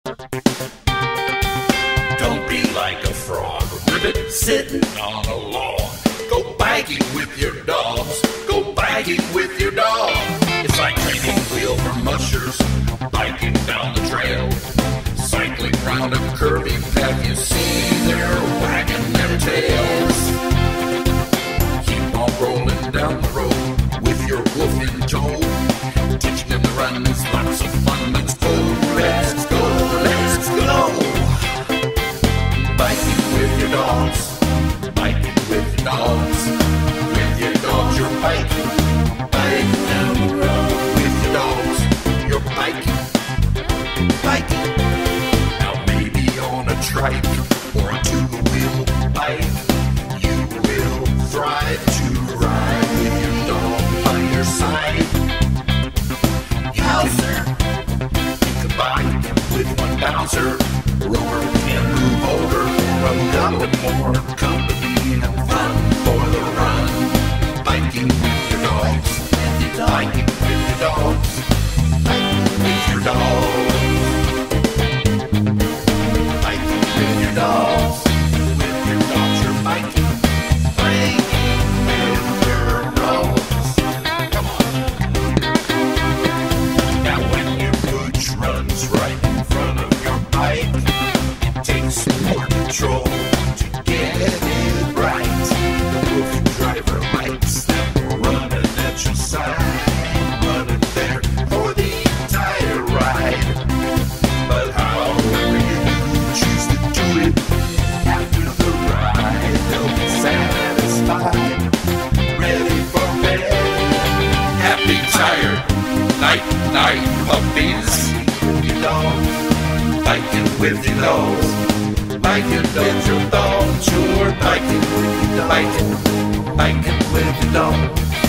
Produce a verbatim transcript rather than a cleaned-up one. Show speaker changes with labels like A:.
A: Don't be like a frog, ribbit sitting on a log. Go biking with your dogs. Go biking with your dog. It's like training wheel for mushers, biking down the trail, cycling round a curvy path. You see they're wagging their tails. Keep on rolling down the road with your wolf in tow. Teaching them to run is lots of fun. Let's go, let's go, let's go. Biking with your dogs, biking with your dogs. With your dogs you're biking, biking down the road. With your dogs you're biking, biking. Now maybe on a trike or a two-wheel bike, you will thrive to ride with your dog by your side. Bouncer. You can bike with one bouncer. Rover can move over for a couple more. Company and fun for the run. Biking with your dogs. Biking with your dogs. Biking with your dogs. Biking with your dogs. With your dogs you're biking. Biking with your dogs. Come on. Now when your pooch runs right in front of your bike, it takes more control to get it right. The WooFDriver likes them running at your side, running there for the entire ride. But however you choose to do it, after the ride they'll be satisfied, ready for bed. Happy, tired, night, night puppies. Your dog, biking with your dogs, biking with your dogs. You're biking, biking, biking with your dog.